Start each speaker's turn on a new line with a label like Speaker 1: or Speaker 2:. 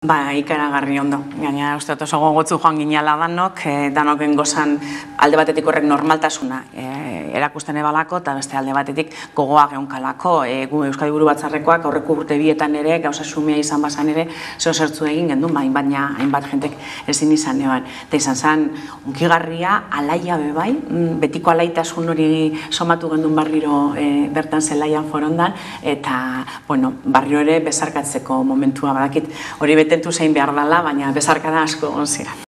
Speaker 1: Ba, ikaragarri ondo. Gaina, uste oso gogotzu joan ginala danoken gozan alde batetik horrek normaltasuna erakusten ebalako, eta beste alde batetik gogoa geunkalako. Euskadi Buru Batzarrekoak aurreko urte bietan ere, gauza xumea izan bazan ere, zertzu egin gendun, baina hainbat jentek ezin izan eban. Eta izan zen, unkigarria, alaia bebai, betiko alaitasun hori somatu gendun barriro bertan zelaian forondan, eta, bueno, barriro ere bezarkatzeko momentua badakit, hori betentu zein behar dela, baina bezarkada asko onzira.